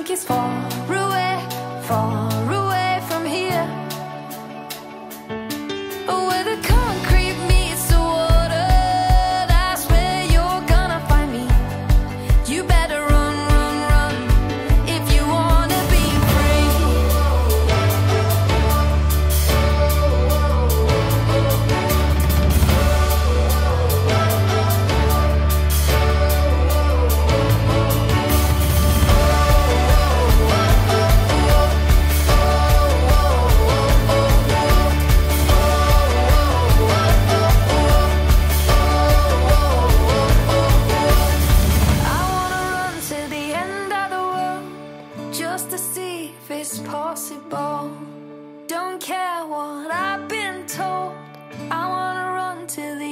think it's far away from here, where the concrete meets the water. That's where you're gonna find me. You better run, run, run if you wanna be free. Just to see if it's possible. Don't care what I've been told. I wanna run to the